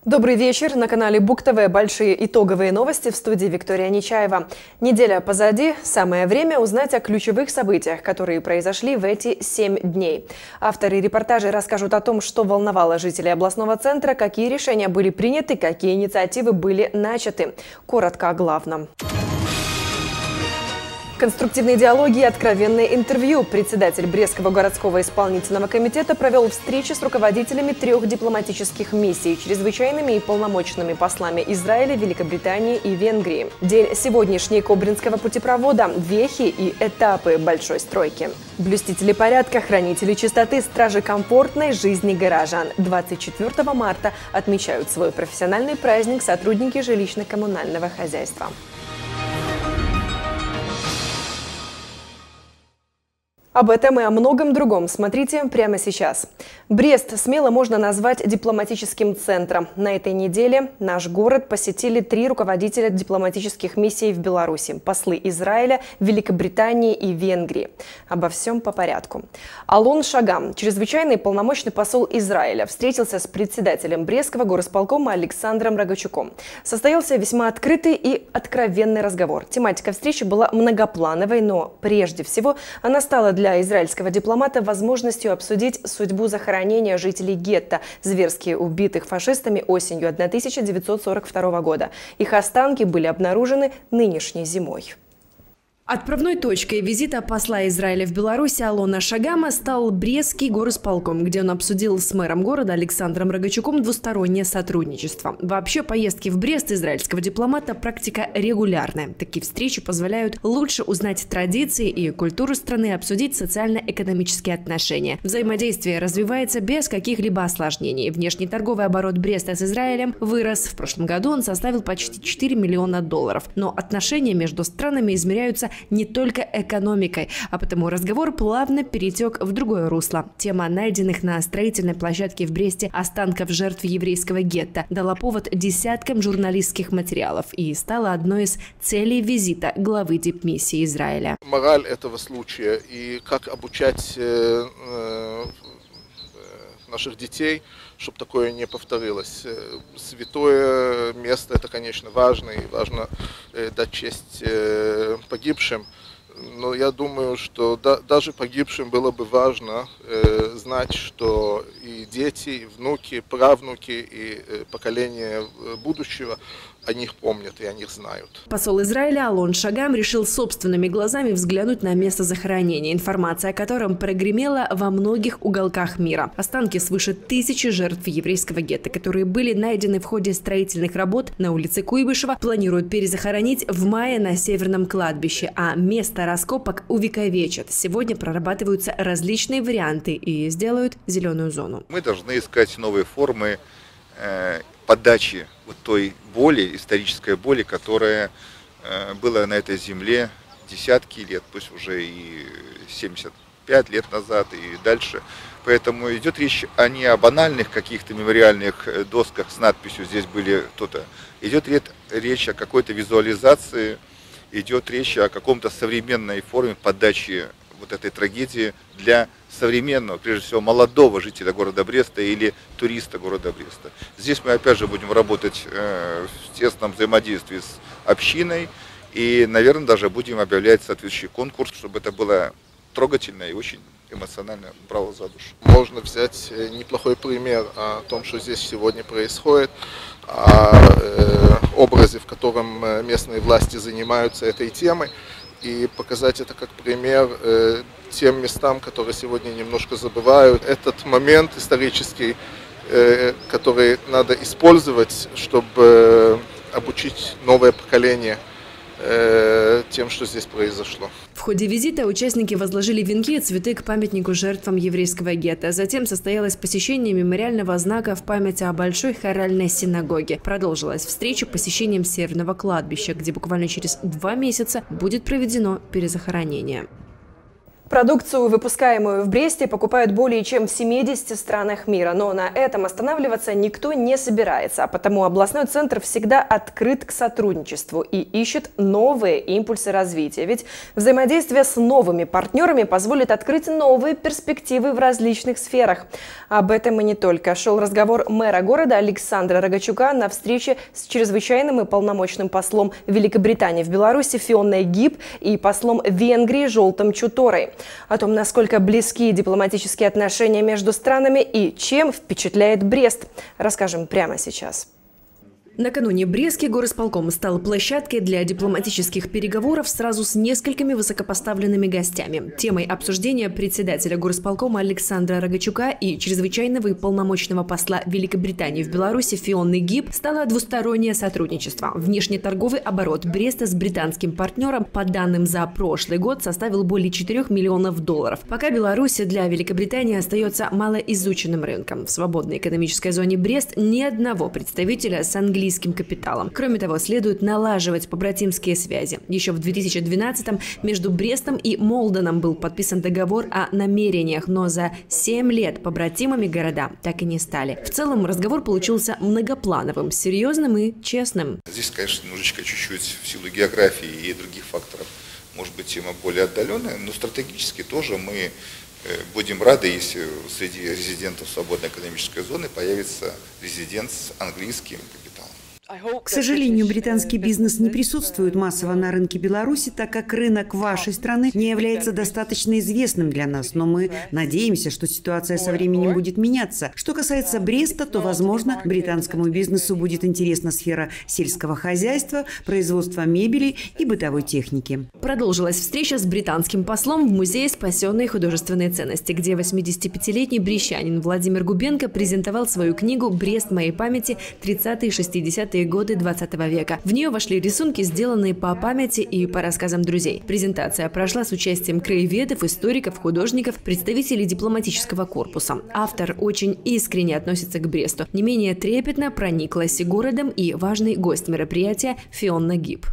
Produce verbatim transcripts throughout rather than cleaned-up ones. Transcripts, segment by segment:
Добрый вечер. На канале БугТВ большие итоговые новости, в студии Виктория Нечаева. Неделя позади. Самое время узнать о ключевых событиях, которые произошли в эти семь дней. Авторы репортажей расскажут о том, что волновало жителей областного центра, какие решения были приняты, какие инициативы были начаты. Коротко о главном. Конструктивные диалоги и откровенные интервью. Председатель Брестского городского исполнительного комитета провел встречи с руководителями трех дипломатических миссий, чрезвычайными и полномочными послами Израиля, Великобритании и Венгрии. День сегодняшний Кобринского путепровода, вехи и этапы большой стройки. Блюстители порядка, хранители чистоты, стражи комфортной жизни горожан. двадцать четвёртого марта отмечают свой профессиональный праздник сотрудники жилищно-коммунального хозяйства. Об этом и о многом другом смотрите прямо сейчас. Брест смело можно назвать дипломатическим центром. На этой неделе наш город посетили три руководителя дипломатических миссий в Беларуси – послы Израиля, Великобритании и Венгрии. Обо всем по порядку. Алон Шагам, чрезвычайный полномочный посол Израиля, встретился с председателем Брестского горосполкома Александром Рогачуком. Состоялся весьма открытый и откровенный разговор. Тематика встречи была многоплановой, но прежде всего она стала для для израильского дипломата возможностью обсудить судьбу захоронения жителей гетто, зверски убитых фашистами осенью тысяча девятьсот сорок второго года. Их останки были обнаружены нынешней зимой. Отправной точкой визита посла Израиля в Беларусь Алона Шагама стал Брестский горосполком, где он обсудил с мэром города Александром Рогачуком двустороннее сотрудничество. Вообще, поездки в Брест израильского дипломата – практика регулярная. Такие встречи позволяют лучше узнать традиции и культуру страны, обсудить социально-экономические отношения. Взаимодействие развивается без каких-либо осложнений. Внешний торговый оборот Бреста с Израилем вырос. В прошлом году он составил почти четыре миллиона долларов. Но отношения между странами измеряются не только экономикой, а потому разговор плавно перетек в другое русло. Тема найденных на строительной площадке в Бресте останков жертв еврейского гетто дала повод десяткам журналистских материалов и стала одной из целей визита главы дипмиссии Израиля. Мораль этого случая и как обучать э, э, наших детей, чтобы такое не повторилось. Святое место — это, конечно, важно, и важно э, дать честь э, погибшим. Но я думаю, что да, даже погибшим было бы важно э, знать, что и дети, и внуки, правнуки, и э, поколение будущего о них помнят и о них знают. Посол Израиля Алон Шагам решил собственными глазами взглянуть на место захоронения, информация о котором прогремела во многих уголках мира. Останки свыше тысячи жертв еврейского гетто, которые были найдены в ходе строительных работ на улице Куйбышева, планируют перезахоронить в мае на Северном кладбище, а место раскопок увековечат. Сегодня прорабатываются различные варианты и сделают зеленую зону. Мы должны искать новые формы э, подачи вот той боли, исторической боли, которая э, была на этой земле десятки лет, пусть уже и семьдесят пять лет назад и дальше. Поэтому идет речь а не о банальных каких-то мемориальных досках с надписью «Здесь были кто-то». Идет речь о какой-то визуализации, идет речь о каком-то современной форме подачи вот этой трагедии для современного, прежде всего молодого жителя города Бреста или туриста города Бреста. Здесь мы опять же будем работать э, в тесном взаимодействии с общиной и, наверное, даже будем объявлять соответствующий конкурс, чтобы это было трогательно и очень эмоционально брало за душу. Можно взять неплохой пример о том, что здесь сегодня происходит, о э, образе, в котором местные власти занимаются этой темой, и показать это как пример э, тем местам, которые сегодня немножко забывают. Этот момент исторический, э, который надо использовать, чтобы э, обучить новое поколение э, тем, что здесь произошло. В ходе визита участники возложили венки и цветы к памятнику жертвам еврейского гетто. Затем состоялось посещение мемориального знака в память о Большой хоральной синагоге. Продолжилась встреча посещением Северного кладбища, где буквально через два месяца будет проведено перезахоронение. Продукцию, выпускаемую в Бресте, покупают более чем в семидесяти странах мира. Но на этом останавливаться никто не собирается. А потому областной центр всегда открыт к сотрудничеству и ищет новые импульсы развития. Ведь взаимодействие с новыми партнерами позволит открыть новые перспективы в различных сферах. Об этом и не только. Шел разговор мэра города Александра Рогачука на встрече с чрезвычайным и полномочным послом Великобритании в Беларуси Фионной Гиб и послом Венгрии Жолтом Чуторой. О том, насколько близки дипломатические отношения между странами и чем впечатляет Брест, расскажем прямо сейчас. Накануне Брестский горосполком стал площадкой для дипломатических переговоров сразу с несколькими высокопоставленными гостями. Темой обсуждения председателя горосполкома Александра Рогачука и чрезвычайного и полномочного посла Великобритании в Беларуси Фионны Гиб стало двустороннее сотрудничество. Внешнеторговый оборот Бреста с британским партнером, по данным за прошлый год, составил более четырёх миллионов долларов. Пока Беларусь для Великобритании остается малоизученным рынком. В свободной экономической зоне Брест ни одного представителя с английским капиталом. Кроме того, следует налаживать побратимские связи. Еще в две тысячи двенадцатом между Брестом и Молденом был подписан договор о намерениях, но за семь лет побратимами города так и не стали. В целом разговор получился многоплановым, серьезным и честным. Здесь, конечно, немножечко чуть-чуть в силу географии и других факторов, может быть, тема более отдаленная, но стратегически тоже мы будем рады, если среди резидентов свободной экономической зоны появится резидент с английским капиталом. К сожалению, британский бизнес не присутствует массово на рынке Беларуси, так как рынок вашей страны не является достаточно известным для нас. Но мы надеемся, что ситуация со временем будет меняться. Что касается Бреста, то, возможно, британскому бизнесу будет интересна сфера сельского хозяйства, производства мебели и бытовой техники. Продолжилась встреча с британским послом в Музее спасенной художественной ценности, где восьмидесятипятилетний брестянин Владимир Губенко презентовал свою книгу «Брест моей памяти. тридцатые-шестидесятые годы двадцатого века». В нее вошли рисунки, сделанные по памяти и по рассказам друзей. Презентация прошла с участием краеведов, историков, художников, представителей дипломатического корпуса. Автор очень искренне относится к Бресту. Не менее трепетно прониклась городом и важный гость мероприятия Фионна Гиб.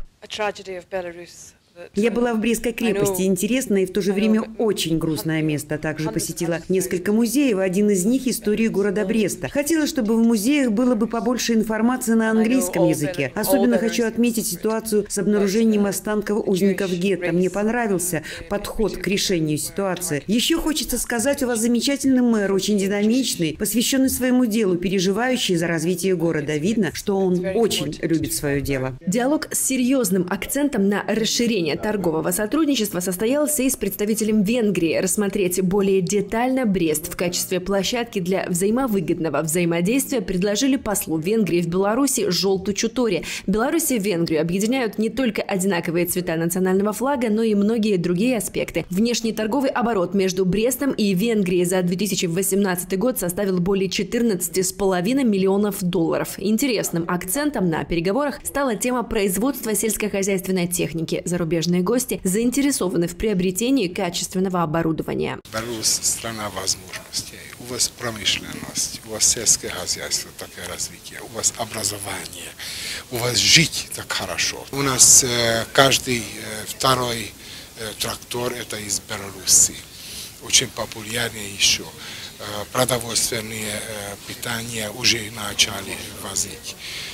Я была в Брестской крепости. Интересное и в то же время очень грустное место. Также посетила несколько музеев, один из них – истории города Бреста. Хотела, чтобы в музеях было бы побольше информации на английском языке. Особенно хочу отметить ситуацию с обнаружением останков узников гетто. Мне понравился подход к решению ситуации. Еще хочется сказать, у вас замечательный мэр, очень динамичный, посвященный своему делу, переживающий за развитие города. Видно, что он очень любит свое дело. Диалог с серьезным акцентом на расширение торгового сотрудничества состоялся и с представителем Венгрии. Рассмотреть более детально Брест в качестве площадки для взаимовыгодного взаимодействия предложили послу Венгрии в Беларуси Жолту Чуторе. Беларусь и Венгрию объединяют не только одинаковые цвета национального флага, но и многие другие аспекты. Внешний торговый оборот между Брестом и Венгрией за две тысячи восемнадцатый год составил более четырнадцати с половиной миллионов долларов. Интересным акцентом на переговорах стала тема производства сельскохозяйственной техники. Зарубежные гости заинтересованы в приобретении качественного оборудования. Беларусь – страна возможностей. У вас промышленность, у вас сельское хозяйство, такое развитие, у вас образование, у вас жить так хорошо. У нас э, каждый э, второй э, трактор – это из Беларуси. Очень популярнее еще. Э, продовольственные э, питания уже начали возить.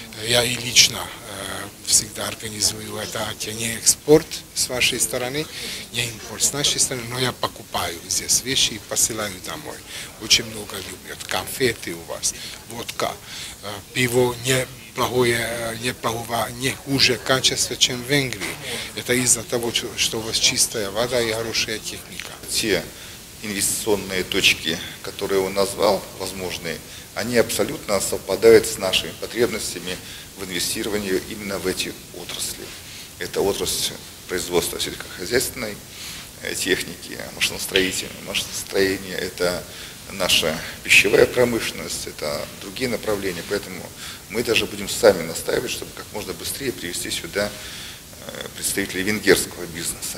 Я и лично э, всегда организую это, это не экспорт с вашей стороны, не импорт с нашей стороны, но я покупаю здесь вещи и посылаю домой. Очень много любят. Конфеты у вас, водка, э, пиво не плохое, не плохого, не хуже качества, чем в Венгрии. Это из-за того, что у вас чистая вода и хорошая техника. Те инвестиционные точки, которые он назвал, возможные, они абсолютно совпадают с нашими потребностями в инвестировании именно в эти отрасли. Это отрасль производства сельскохозяйственной техники, машиностроения, машиностроения, это наша пищевая промышленность, это другие направления. Поэтому мы даже будем сами настаивать, чтобы как можно быстрее привести сюда представителей венгерского бизнеса.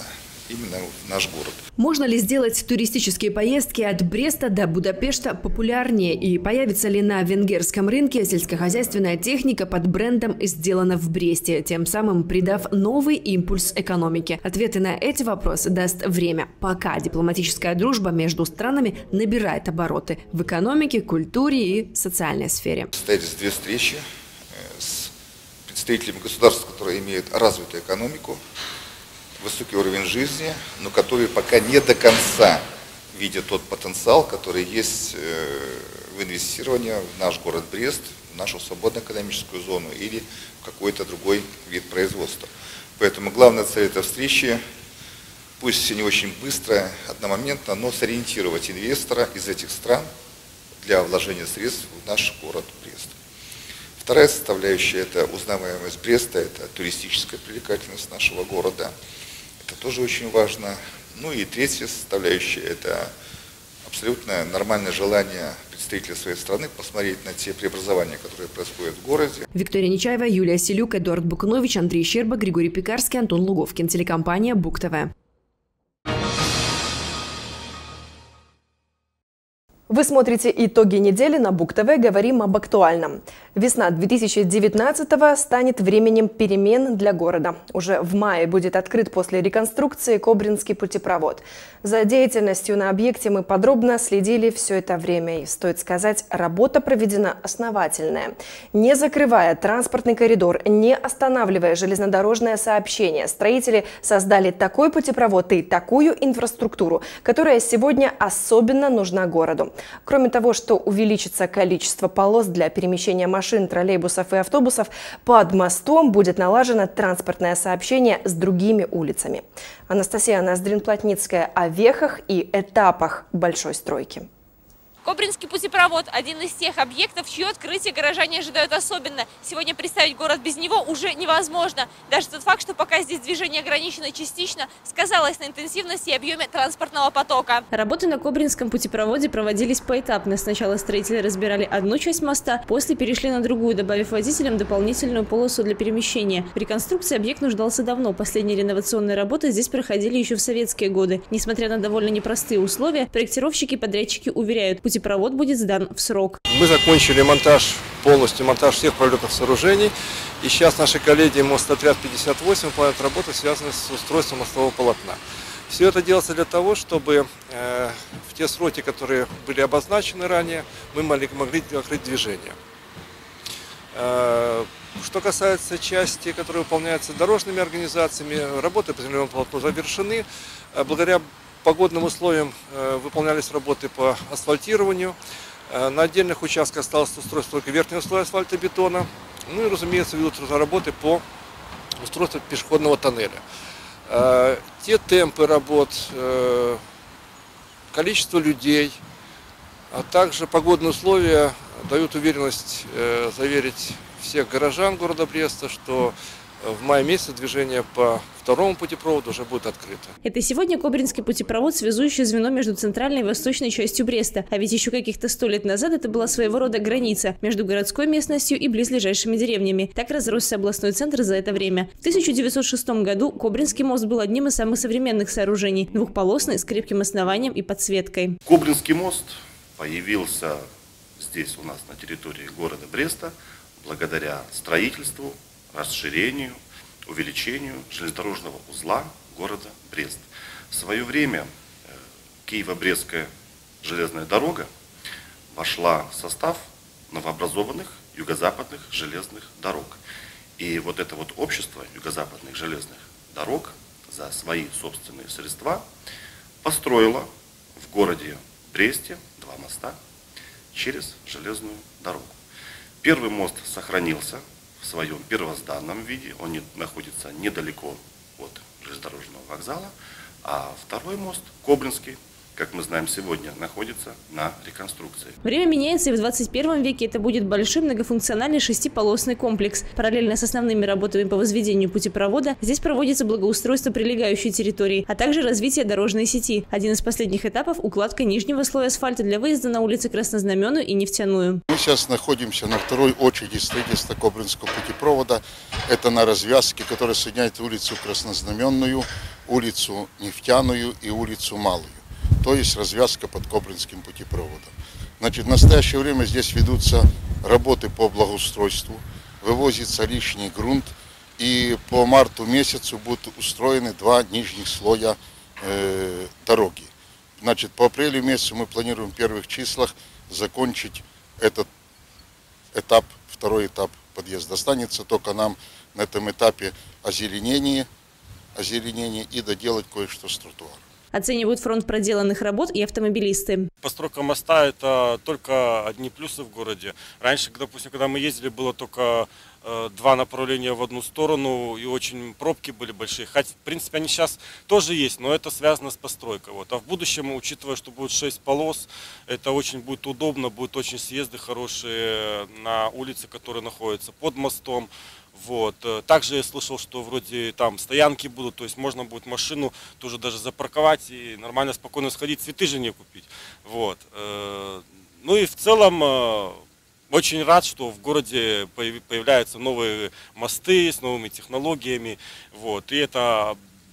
именно в наш город. Можно ли сделать туристические поездки от Бреста до Будапешта популярнее? И появится ли на венгерском рынке сельскохозяйственная техника под брендом «Сделано в Бресте», тем самым придав новый импульс экономике? Ответы на эти вопросы даст время. Пока дипломатическая дружба между странами набирает обороты в экономике, культуре и социальной сфере. Состоялись две встречи с представителями государств, которые имеют развитую экономику, высокий уровень жизни, но которые пока не до конца видят тот потенциал, который есть в инвестировании в наш город Брест, в нашу свободную экономическую зону или в какой-то другой вид производства. Поэтому главная цель этой встречи, пусть не очень быстро, одномоментно, но сориентировать инвестора из этих стран для вложения средств в наш город Брест. Вторая составляющая – это узнаваемость Бреста, это туристическая привлекательность нашего города. Это тоже очень важно. Ну и третья составляющая – это абсолютно нормальное желание представителей своей страны посмотреть на те преобразования, которые происходят в городе. Виктория Нечаева, Юлия Селюк, Эдуард Букнович, Андрей Щерба, Григорий Пекарский, Антон Луговкин. Телекомпания БуК-ТВ. Вы смотрите итоги недели на БуК-ТВ, говорим об актуальном. Весна две тысячи девятнадцатого станет временем перемен для города. Уже в мае будет открыт после реконструкции Кобринский путепровод. За деятельностью на объекте мы подробно следили все это время. И, стоит сказать, работа проведена основательная. Не закрывая транспортный коридор, не останавливая железнодорожное сообщение, строители создали такой путепровод и такую инфраструктуру, которая сегодня особенно нужна городу. Кроме того, что увеличится количество полос для перемещения машин, троллейбусов и автобусов, под мостом будет налажено транспортное сообщение с другими улицами. Анастасия Ноздрин-Плотницкая о вехах и этапах большой стройки. Кобринский путепровод – один из тех объектов, чье открытие горожане ожидают особенно. Сегодня представить город без него уже невозможно. Даже тот факт, что пока здесь движение ограничено частично, сказалось на интенсивности и объеме транспортного потока. Работы на Кобринском путепроводе проводились поэтапно. Сначала строители разбирали одну часть моста, после перешли на другую, добавив водителям дополнительную полосу для перемещения. В реконструкции объект нуждался давно. Последние реновационные работы здесь проходили еще в советские годы. Несмотря на довольно непростые условия, проектировщики и подрядчики уверяют, путепровод будет сдан в срок. Мы закончили монтаж, полностью монтаж всех пролетных сооружений. И сейчас наши коллеги Мостотряд пятьдесят восемь выполняют работы, связанные с устройством мостового полотна. Все это делается для того, чтобы э, в те сроки, которые были обозначены ранее, мы могли, могли открыть движение. Э, что касается части, которая выполняется дорожными организациями, работы по земляному полотну завершены. Э, благодаря погодным условиям э, выполнялись работы по асфальтированию. Э, на отдельных участках осталось устройство только верхнего слоя асфальтобетона. Ну и, разумеется, ведутся работы по устройству пешеходного тоннеля. Э, те темпы работ, э, количество людей, а также погодные условия дают уверенность э, заверить всех горожан города Бреста, что в мае месяце движение по второму путепроводу уже будет открыто. Это сегодня Кобринский путепровод, связующее звено между центральной и восточной частью Бреста. А ведь еще каких-то сто лет назад это была своего рода граница между городской местностью и близлежащими деревнями. Так разросся областной центр за это время. В тысяча девятьсот шестом году Кобринский мост был одним из самых современных сооружений. Двухполосный, с крепким основанием и подсветкой. Кобринский мост появился здесь у нас на территории города Бреста благодаря строительству, расширению, увеличению железнодорожного узла города Брест. В свое время Киево-Брестская железная дорога вошла в состав новообразованных юго-западных железных дорог. И вот это вот общество юго-западных железных дорог за свои собственные средства построило в городе Бресте два моста через железную дорогу. Первый мост сохранился в своем первозданном виде, он не, находится недалеко от железнодорожного вокзала, а второй мост, Кобринский, как мы знаем сегодня, находится на реконструкции. Время меняется, и в двадцать первом веке это будет большой многофункциональный шестиполосный комплекс. Параллельно с основными работами по возведению путепровода здесь проводится благоустройство прилегающей территории, а также развитие дорожной сети. Один из последних этапов – укладка нижнего слоя асфальта для выезда на улицы Краснознаменную и Нефтяную. Мы сейчас находимся на второй очереди строительства Кобринского путепровода. Это на развязке, которая соединяет улицу Краснознаменную, улицу Нефтяную и улицу Малую. То есть развязка под Кобринским путепроводом. Значит, в настоящее время здесь ведутся работы по благоустройству, вывозится лишний грунт, и по марту месяцу будут устроены два нижних слоя э, дороги. Значит, по апрелю месяцу мы планируем в первых числах закончить этот этап, второй этап подъезда. Останется только нам на этом этапе озеленение, озеленение и доделать кое-что с тротуаром. Оценивают фронт проделанных работ и автомобилисты. Постройка моста – это только одни плюсы в городе. Раньше, допустим, когда мы ездили, было только э, два направления в одну сторону, и очень пробки были большие. Хотя, в принципе, они сейчас тоже есть, но это связано с постройкой. Вот. А в будущем, учитывая, что будет шесть полос, это очень будет удобно, будут очень съезды хорошие на улице, которые находятся под мостом. Вот. Также я слышал, что вроде там стоянки будут, то есть можно будет машину тоже даже запарковать и нормально, спокойно сходить, цветы же не купить. Вот. Ну и в целом очень рад, что в городе появляются новые мосты с новыми технологиями. Вот. И это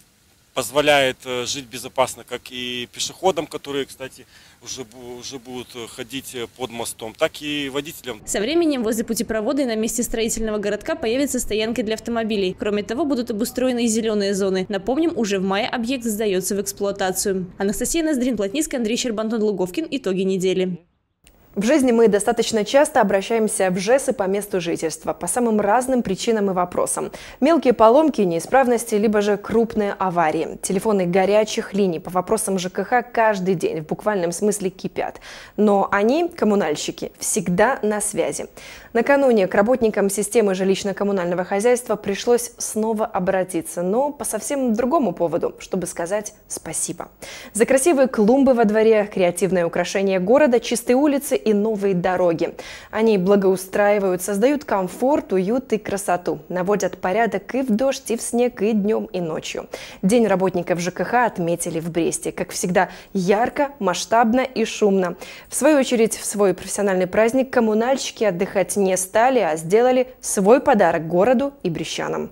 позволяет жить безопасно как и пешеходам, которые, кстати, уже, уже будут ходить под мостом, так и водителям. Со временем возле путепровода и на месте строительного городка появятся стоянки для автомобилей. Кроме того, будут обустроены и зеленые зоны. Напомним, уже в мае объект сдается в эксплуатацию. Анастасия Ноздрин, Плотницкая, Андрей Щербантон, Луговкин. Итоги недели. В жизни мы достаточно часто обращаемся в ЖЭСы по месту жительства по самым разным причинам и вопросам. Мелкие поломки, неисправности, либо же крупные аварии. Телефоны горячих линий по вопросам ЖКХ каждый день в буквальном смысле кипят. Но они, коммунальщики, всегда на связи. Накануне к работникам системы жилищно-коммунального хозяйства пришлось снова обратиться, но по совсем другому поводу, чтобы сказать спасибо. За красивые клумбы во дворе, креативное украшение города, чистые улицы и новые дороги. Они благоустраивают, создают комфорт, уют и красоту, наводят порядок и в дождь, и в снег, и днем, и ночью. День работников ЖКХ отметили в Бресте. Как всегда, ярко, масштабно и шумно. В свою очередь, в свой профессиональный праздник коммунальщики отдыхать не стали, а сделали свой подарок городу и брестчанам.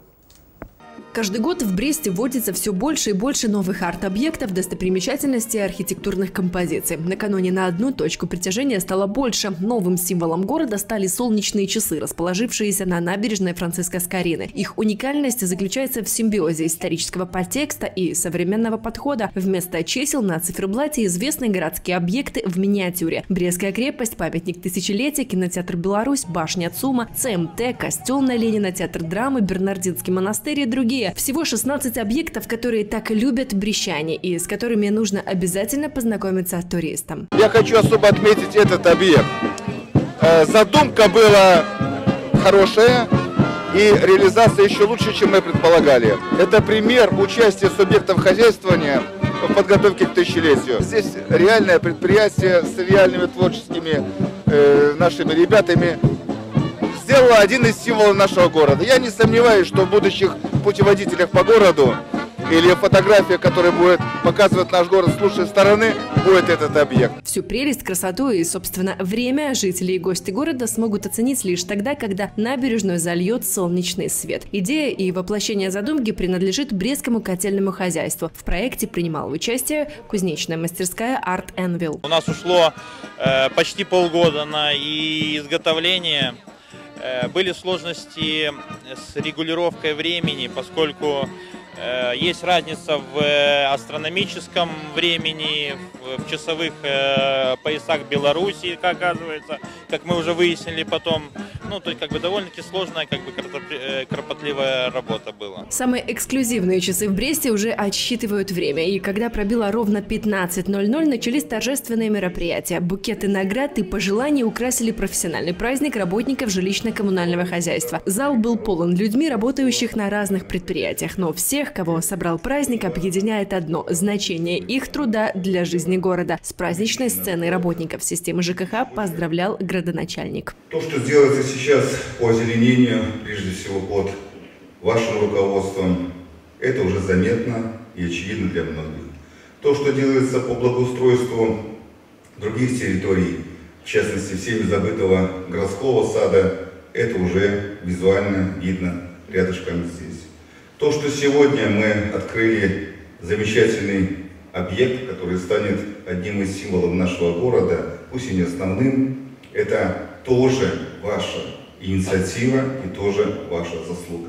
Каждый год в Бресте вводится все больше и больше новых арт-объектов, достопримечательностей и архитектурных композиций. Накануне на одну точку притяжения стало больше. Новым символом города стали солнечные часы, расположившиеся на набережной Франциска Скорины. Их уникальность заключается в симбиозе исторического подтекста и современного подхода. Вместо чисел на циферблате известные городские объекты в миниатюре. Брестская крепость, памятник тысячелетия, кинотеатр «Беларусь», башня ЦУМа, ЦМТ, костел на Ленина, театр драмы, Бернардинский монастырь и другие. Всего шестнадцать объектов, которые так любят брестчане и с которыми нужно обязательно познакомиться туристам. Я хочу особо отметить этот объект. Задумка была хорошая и реализация еще лучше, чем мы предполагали. Это пример участия субъектов хозяйствования в подготовке к тысячелетию. Здесь реальное предприятие с реальными творческими э, нашими ребятами сделала один из символов нашего города. Я не сомневаюсь, что в будущих путеводителях по городу или фотография, которая будет показывать наш город с лучшей стороны, будет этот объект. Всю прелесть, красоту и, собственно, время жители и гости города смогут оценить лишь тогда, когда набережную зальет солнечный свет. Идея и воплощение задумки принадлежит Брестскому котельному хозяйству. В проекте принимала участие кузнечная мастерская Art Anvil. У нас ушло э, почти полгода на изготовление. Были сложности с регулировкой времени, поскольку э, есть разница в астрономическом времени, в часовых э, поясах Беларуси, как оказывается, как мы уже выяснили потом. ну, то есть как бы довольно-таки сложная, как бы кропотливая работа была. Самые эксклюзивные часы в Бресте уже отсчитывают время, и когда пробило ровно пятнадцать ноль ноль, начались торжественные мероприятия. Букеты наград и пожеланий украсили профессиональный праздник работников жилищно-коммунального хозяйства. Зал был полон людьми, работающих на разных предприятиях, но всех, кого собрал праздник, объединяет одно – значение их труда для жизни города. С праздничной сценой работников системы ЖКХ поздравлял градоначальник. То, что делается сейчас по озеленению, прежде всего под вашим руководством, это уже заметно и очевидно для многих. То, что делается по благоустройству других территорий, в частности, всеми забытого городского сада, это уже визуально видно рядышком здесь. То, что сегодня мы открыли замечательный объект, который станет одним из символов нашего города, пусть и не основным, это тоже ваша инициатива и тоже ваша заслуга.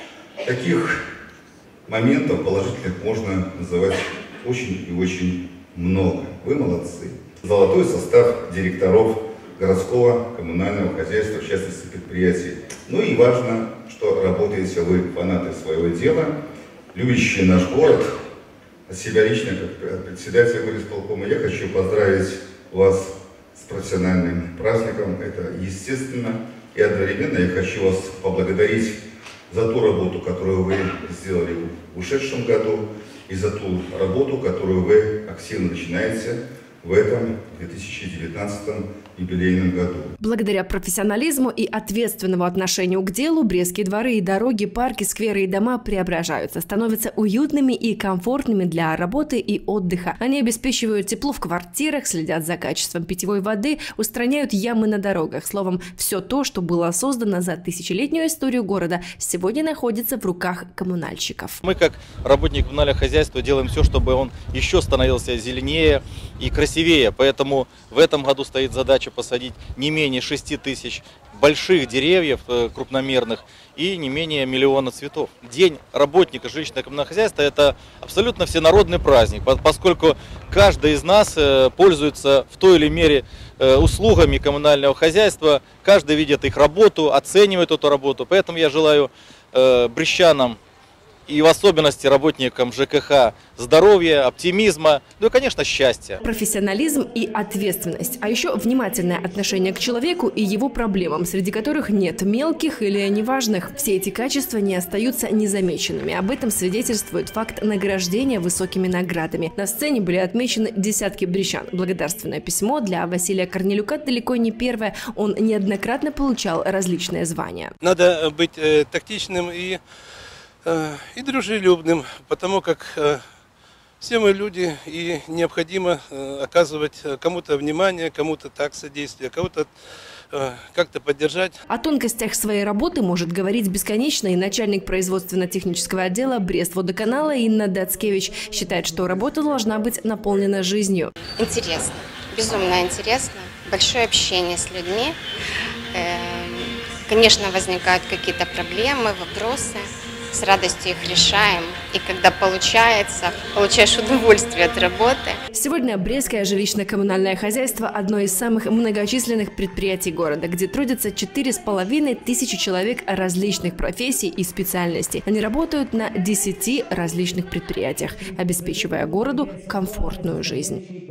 Таких моментов положительных можно называть очень и очень много. Вы молодцы. Золотой состав директоров городского коммунального хозяйства, в частности предприятий. Ну и важно, что работаете вы фанаты своего дела, любящие наш город. От себя лично, как председателя горисполкома, я хочу поздравить вас с профессиональным праздником. Это естественно. И одновременно я хочу вас поблагодарить за ту работу, которую вы сделали в ушедшем году, и за ту работу, которую вы активно начинаете в этом две тысячи девятнадцатом юбилейном году. Благодаря профессионализму и ответственному отношению к делу брестские дворы и дороги, парки, скверы и дома преображаются, становятся уютными и комфортными для работы и отдыха. Они обеспечивают тепло в квартирах, следят за качеством питьевой воды, устраняют ямы на дорогах. Словом, все то, что было создано за тысячелетнюю историю города, сегодня находится в руках коммунальщиков. Мы, как работники коммунального хозяйства, делаем все, чтобы он еще становился зеленее и красивее. Поэтому в этом году стоит задача посадить не менее шести тысяч больших деревьев крупномерных и не менее миллиона цветов. День работника жилищного коммунального хозяйства – это абсолютно всенародный праздник, поскольку каждый из нас пользуется в той или мере услугами коммунального хозяйства, каждый видит их работу, оценивает эту работу. Поэтому я желаю брестчанам и в особенности работникам ЖКХ здоровья, оптимизма, ну и, конечно, счастья. Профессионализм и ответственность, а еще внимательное отношение к человеку и его проблемам, среди которых нет мелких или неважных. Все эти качества не остаются незамеченными. Об этом свидетельствует факт награждения высокими наградами. На сцене были отмечены десятки брестчан. Благодарственное письмо для Василия Корнелюка далеко не первое. Он неоднократно получал различные звания. Надо быть э, тактичным и и дружелюбным, потому как э, все мы люди, и необходимо э, оказывать кому-то внимание, кому-то так содействие, кого-то э, как-то поддержать. О тонкостях своей работы может говорить бесконечно и начальник производственно-технического отдела Брест-водоканала Инна Дацкевич считает, что работа должна быть наполнена жизнью. Интересно, безумно интересно, большое общение с людьми. Э, конечно, возникают какие-то проблемы, вопросы. С радостью их решаем. И когда получается, получаешь удовольствие от работы. Сегодня Брестское жилищно-коммунальное хозяйство – одно из самых многочисленных предприятий города, где трудятся четыре с половиной тысячи человек различных профессий и специальностей. Они работают на десяти различных предприятиях, обеспечивая городу комфортную жизнь.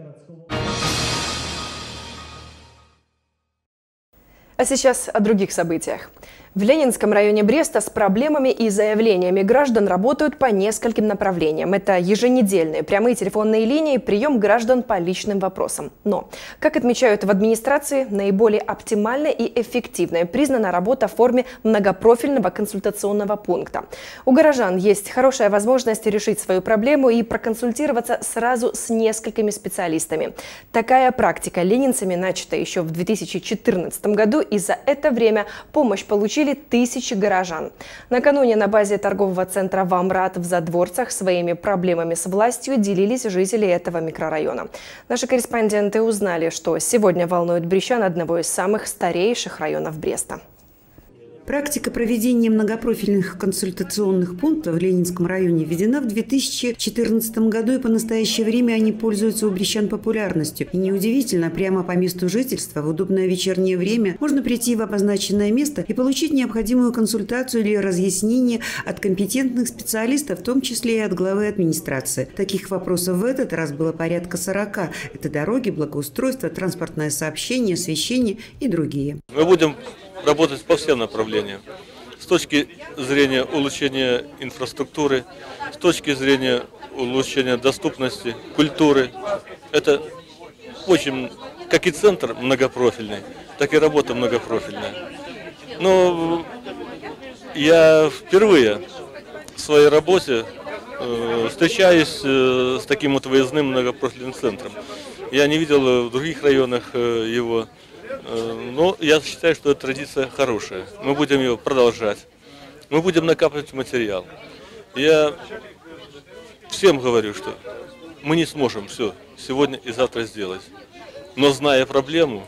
А сейчас о других событиях. В Ленинском районе Бреста с проблемами и заявлениями граждан работают по нескольким направлениям. Это еженедельные прямые телефонные линии, прием граждан по личным вопросам. Но, как отмечают в администрации, наиболее оптимальной и эффективной признана работа в форме многопрофильного консультационного пункта. У горожан есть хорошая возможность решить свою проблему и проконсультироваться сразу с несколькими специалистами. Такая практика ленинцами начата еще в две тысячи четырнадцатом году, и за это время помощь получили тысячи горожан. Накануне на базе торгового центра «Вамрат» в Задворцах своими проблемами с властью делились жители этого микрорайона. Наши корреспонденты узнали, что сегодня волнует брестчан одного из самых старейших районов Бреста. Практика проведения многопрофильных консультационных пунктов в Ленинском районе введена в две тысячи четырнадцатом году, и по настоящее время они пользуются у брестян популярностью. И неудивительно, прямо по месту жительства в удобное вечернее время можно прийти в обозначенное место и получить необходимую консультацию или разъяснение от компетентных специалистов, в том числе и от главы администрации. Таких вопросов в этот раз было порядка сорока. Это дороги, благоустройство, транспортное сообщение, освещение и другие. Мы будем работать по всем направлениям. С точки зрения улучшения инфраструктуры, с точки зрения улучшения доступности, культуры. Это очень, как и центр многопрофильный, так и работа многопрофильная. Но я впервые в своей работе э, встречаюсь э, с таким вот выездным многопрофильным центром. Я не видел в других районах э, его. Но я считаю, что эта традиция хорошая. Мы будем ее продолжать. Мы будем накапливать материал. Я всем говорю, что мы не сможем все сегодня и завтра сделать. Но зная проблему,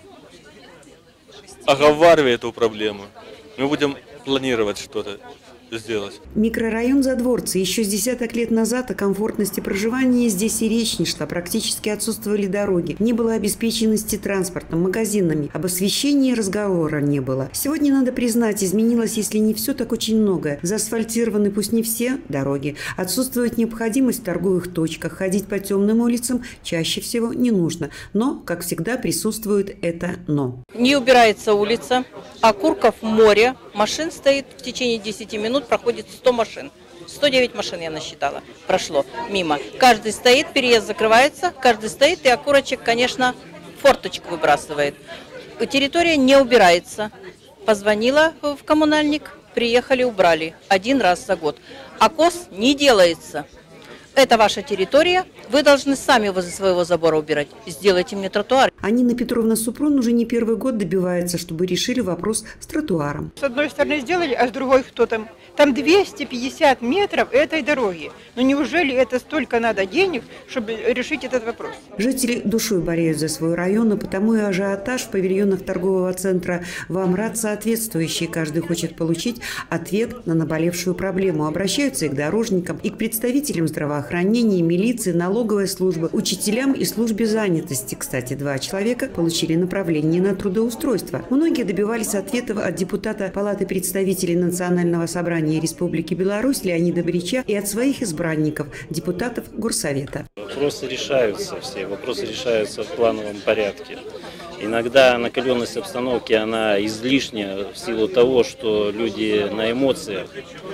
оговаривая эту проблему, мы будем планировать что-то сделать. Микрорайон Задворцы. Еще с десяток лет назад о комфортности проживания здесь и речь не шла. Практически отсутствовали дороги. Не было обеспеченности транспортом, магазинами. Об освещении разговора не было. Сегодня, надо признать, изменилось, если не все, так очень многое. Заасфальтированы, пусть не все, дороги. Отсутствует необходимость в торговых точках. Ходить по темным улицам чаще всего не нужно. Но, как всегда, присутствует это «но». Не убирается улица, окурков море. Машин стоит в течение десяти минут, проходит сто машин. сто девять машин я насчитала, прошло мимо. Каждый стоит, переезд закрывается, каждый стоит и окурочек, конечно, форточку выбрасывает. Территория не убирается. Позвонила в коммунальник, приехали, убрали. Один раз за год. Окос не делается. Это ваша территория, вы должны сами возле своего забора убирать. Сделайте мне тротуар. А Нина Петровна Супрун уже не первый год добивается, чтобы решили вопрос с тротуаром. С одной стороны сделали, а с другой кто там? Там двести пятьдесят метров этой дороги. Но неужели это столько надо денег, чтобы решить этот вопрос? Жители душой болеют за свой район, и потому и ажиотаж в павильонах торгового центра «Вамрат» соответствующий. Каждый хочет получить ответ на наболевшую проблему. Обращаются и к дорожникам, и к представителям здравоохранения, милиции, налоговой службы, учителям и службе занятости. Кстати, два человека получили направление на трудоустройство. Многие добивались ответов от депутата Палаты представителей Национального собрания Республики Беларусь Леонида Брича и от своих избранников, депутатов Горсовета. Вопросы решаются все, вопросы решаются в плановом порядке. Иногда накаленность обстановки, она излишняя в силу того, что люди на эмоциях,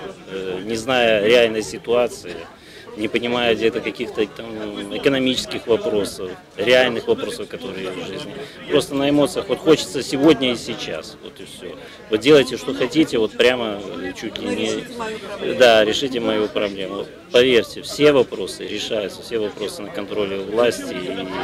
не зная реальной ситуации, не понимая где-то каких-то там экономических вопросов, реальных вопросов, которые есть в жизни. Просто на эмоциях вот хочется сегодня и сейчас, вот и все. Вот делайте, что хотите, вот прямо чуть ли не... Да, решите мою проблему. Поверьте, все вопросы решаются, все вопросы на контроле власти,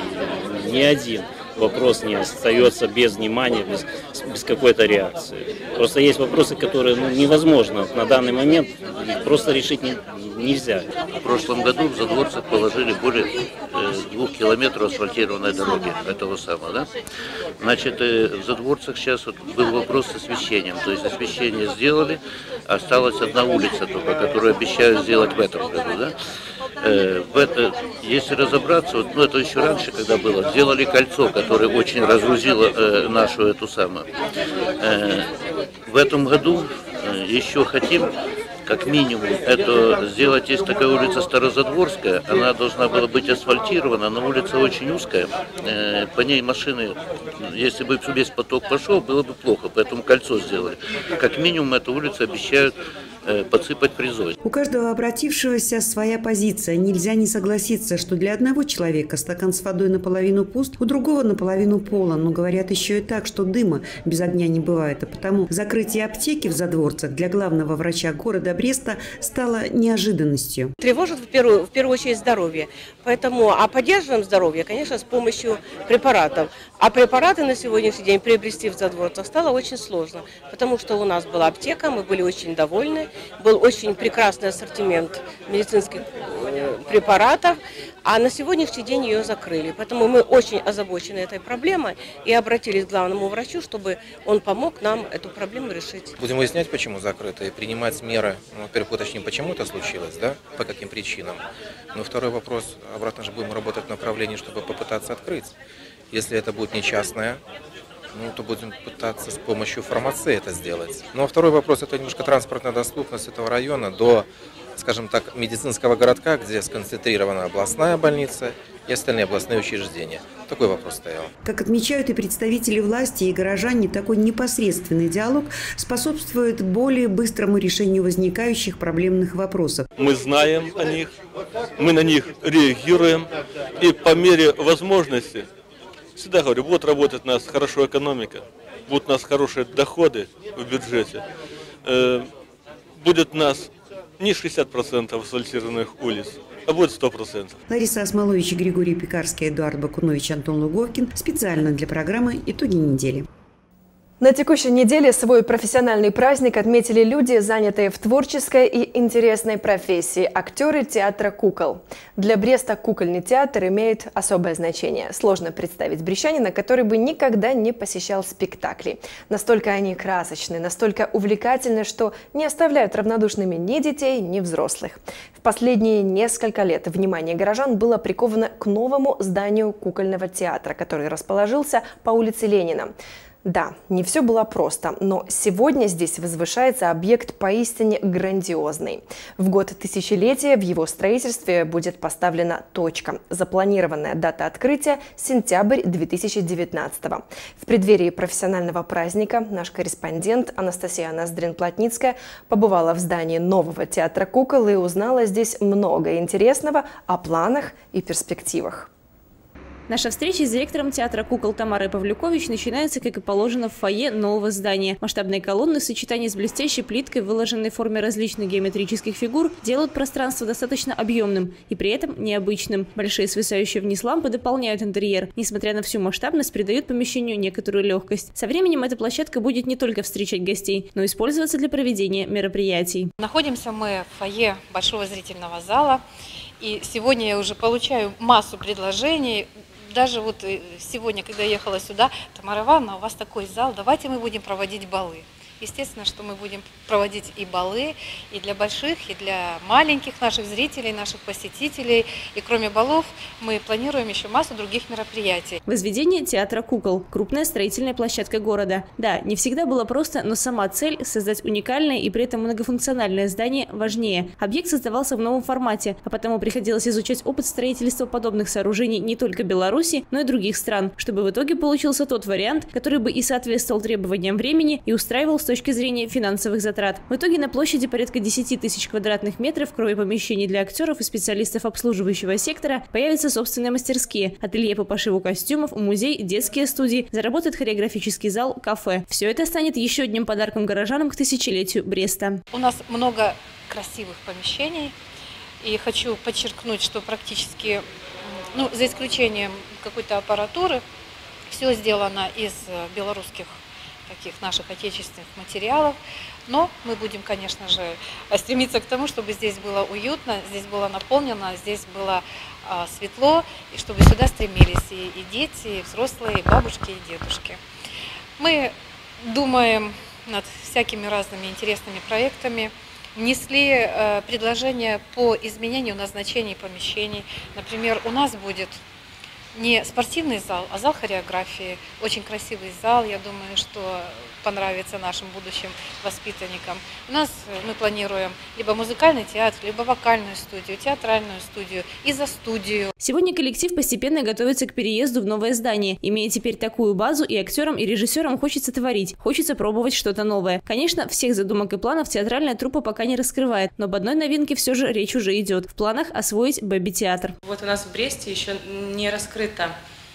и ни один вопрос не остается без внимания, без, без какой-то реакции. Просто есть вопросы, которые ну, невозможно на данный момент просто решить не, нельзя. В прошлом году в Задворцах положили более э, двух километров асфальтированной дороги этого самого, да? Значит, э, в Задворцах сейчас вот был вопрос с освещением, то есть освещение сделали, осталась одна улица только, которую обещают сделать в этом году, да? Э, в это, если разобраться, вот, ну это еще раньше, когда было, сделали кольцо, которое очень разгрузило э, нашу эту самую. Э, в этом году э, еще хотим, как минимум, это сделать, есть такая улица Старозадворская, она должна была быть асфальтирована, но улица очень узкая, э, по ней машины, если бы весь поток пошел, было бы плохо, поэтому кольцо сделали. Как минимум, эту улицу обещают подсыпать фрезой. У каждого обратившегося своя позиция. Нельзя не согласиться, что для одного человека стакан с водой наполовину пуст, у другого наполовину полон. Но говорят еще и так, что дыма без огня не бывает. А потому закрытие аптеки в Задворцах для главного врача города Бреста стало неожиданностью. Тревожит в первую, в первую очередь здоровье. Поэтому, а поддерживаем здоровье, конечно, с помощью препаратов. А препараты на сегодняшний день приобрести в Задворцах стало очень сложно. Потому что у нас была аптека, мы были очень довольны. Был очень прекрасный ассортимент медицинских препаратов, а на сегодняшний день ее закрыли. Поэтому мы очень озабочены этой проблемой и обратились к главному врачу, чтобы он помог нам эту проблему решить. Будем выяснять, почему закрыто, и принимать меры. Ну, во-первых, уточним, почему это случилось, да, по каким причинам. Но второй вопрос, обратно же будем работать в направлении, чтобы попытаться открыть. Если это будет не частное, ну, то будем пытаться с помощью фармации это сделать. Ну, а второй вопрос – это немножко транспортная доступность этого района до, скажем так, медицинского городка, где сконцентрирована областная больница и остальные областные учреждения. Такой вопрос стоял. Как отмечают и представители власти, и горожане, такой непосредственный диалог способствует более быстрому решению возникающих проблемных вопросов. Мы знаем о них, мы на них реагируем, и по мере возможности, всегда говорю, будет работать у нас хорошо экономика, будут у нас хорошие доходы в бюджете, э, будет у нас не шестьдесят процентов асфальтированных улиц, а будет сто процентов. Лариса Осмолович, Григорий Пекарский, Эдуард Бакунович, Антон Луговкин. Специально для программы «Итоги недели». На текущей неделе свой профессиональный праздник отметили люди, занятые в творческой и интересной профессии – актеры театра кукол. Для Бреста кукольный театр имеет особое значение. Сложно представить брестянина, который бы никогда не посещал спектакли. Настолько они красочны, настолько увлекательны, что не оставляют равнодушными ни детей, ни взрослых. В последние несколько лет внимание горожан было приковано к новому зданию кукольного театра, который расположился по улице Ленина. Да, не все было просто, но сегодня здесь возвышается объект поистине грандиозный. В год тысячелетия в его строительстве будет поставлена точка. Запланированная дата открытия – сентябрь две тысячи девятнадцатого. В преддверии профессионального праздника наш корреспондент Анастасия Ноздрин-Плотницкая побывала в здании нового театра кукол и узнала здесь много интересного о планах и перспективах. Наша встреча с директором театра кукол Тамарой Павлюкович начинается, как и положено, в фойе нового здания. Масштабные колонны в сочетании с блестящей плиткой, выложенной в форме различных геометрических фигур, делают пространство достаточно объемным и при этом необычным. Большие свисающие вниз лампы дополняют интерьер. Несмотря на всю масштабность, придают помещению некоторую легкость. Со временем эта площадка будет не только встречать гостей, но и использоваться для проведения мероприятий. Находимся мы в фойе большого зрительного зала. И сегодня я уже получаю массу предложений. Даже вот сегодня, когда я ехала сюда, Тамара Ивановна, у вас такой зал, давайте мы будем проводить балы. Естественно, что мы будем проводить и балы, и для больших, и для маленьких наших зрителей, наших посетителей. И кроме балов мы планируем еще массу других мероприятий. Возведение театра кукол – крупная строительная площадка города. Да, не всегда было просто, но сама цель – создать уникальное и при этом многофункциональное здание важнее. Объект создавался в новом формате, а потому приходилось изучать опыт строительства подобных сооружений не только Беларуси, но и других стран, чтобы в итоге получился тот вариант, который бы и соответствовал требованиям времени, и устраивал с точки зрения финансовых затрат. В итоге на площади порядка десяти тысяч квадратных метров, кроме помещений для актеров и специалистов обслуживающего сектора, появятся собственные мастерские, ателье по пошиву костюмов, музей, детские студии, заработает хореографический зал, кафе. Все это станет еще одним подарком горожанам к тысячелетию Бреста. У нас много красивых помещений, и хочу подчеркнуть, что практически, ну, за исключением какой-то аппаратуры, все сделано из белорусских таких наших отечественных материалов, но мы будем, конечно же, стремиться к тому, чтобы здесь было уютно, здесь было наполнено, здесь было а, светло, и чтобы сюда стремились и, и дети, и взрослые, и бабушки, и дедушки. Мы думаем над всякими разными интересными проектами, внесли э, предложения по изменению назначений помещений. Например, у нас будет не спортивный зал, а зал хореографии. Очень красивый зал, я думаю, что понравится нашим будущим воспитанникам. У нас мы планируем либо музыкальный театр, либо вокальную студию, театральную студию и за студию. Сегодня коллектив постепенно готовится к переезду в новое здание. Имея теперь такую базу, и актерам, и режиссерам хочется творить, хочется пробовать что-то новое. Конечно, всех задумок и планов театральная труппа пока не раскрывает, но об одной новинке все же речь уже идет. В планах освоить бэби-театр. Вот у нас в Бресте еще не раскрыта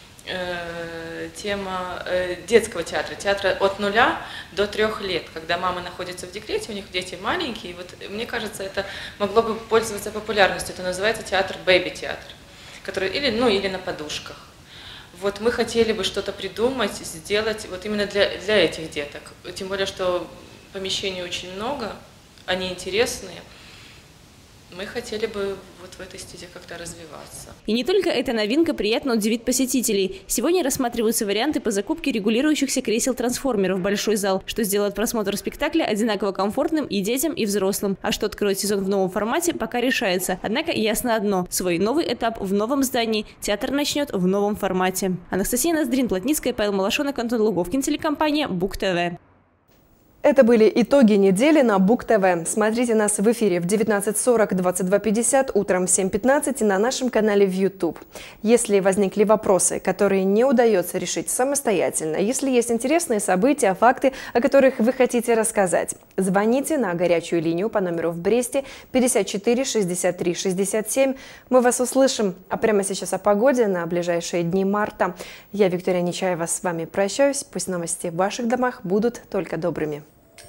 э, тема э, детского театра, театра от нуля до трех лет, когда мамы находятся в декрете, у них дети маленькие. И вот мне кажется, это могло бы пользоваться популярностью. Это называется театр бэби-театр, который или ну или на подушках. Вот мы хотели бы что-то придумать, сделать вот именно для для этих деток. Тем более, что помещений очень много, они интересные. мы хотели бы вот в этой стезе как-то развиваться. И не только эта новинка приятно удивит посетителей. Сегодня рассматриваются варианты по закупке регулирующихся кресел-трансформеров в большой зал, что сделает просмотр спектакля одинаково комфортным и детям, и взрослым. А что откроет сезон в новом формате, пока решается. Однако ясно одно – свой новый этап в новом здании театр начнет в новом формате. Анастасия Ноздрин, Плотницкая, Павел Малашонок, Антон Луговкин, телекомпания БуК-ТВ. Это были итоги недели на БуК-ТВ. Смотрите нас в эфире в девятнадцать сорок, двадцать два пятьдесят, утром в семь пятнадцать и на нашем канале в YouTube. Если возникли вопросы, которые не удается решить самостоятельно, если есть интересные события, факты, о которых вы хотите рассказать, звоните на горячую линию по номеру в Бресте пятьдесят четыре шестьдесят три шестьдесят семь. Мы вас услышим. А прямо сейчас о погоде на ближайшие дни марта. Я, Виктория Нечаева, с вами прощаюсь. Пусть новости в ваших домах будут только добрыми.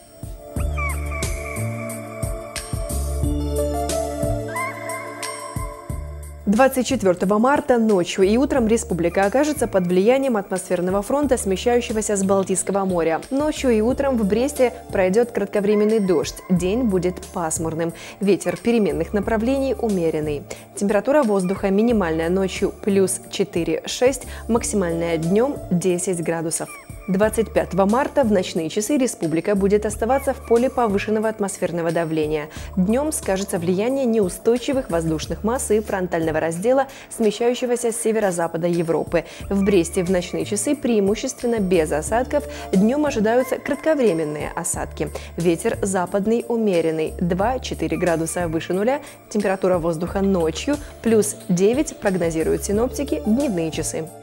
двадцать четвёртого марта ночью и утром республика окажется под влиянием атмосферного фронта, смещающегося с Балтийского моря. Ночью и утром в Бресте пройдет кратковременный дождь. День будет пасмурным. Ветер переменных направлений умеренный. Температура воздуха минимальная ночью плюс четыре-шесть, максимальная днем десять градусов. двадцать пятого марта в ночные часы республика будет оставаться в поле повышенного атмосферного давления. Днем скажется влияние неустойчивых воздушных масс и фронтального раздела, смещающегося с северо-запада Европы. В Бресте в ночные часы преимущественно без осадков. Днем ожидаются кратковременные осадки. Ветер западный умеренный два-четыре градуса выше нуля. Температура воздуха ночью плюс девять, прогнозируют синоптики, дневные часы.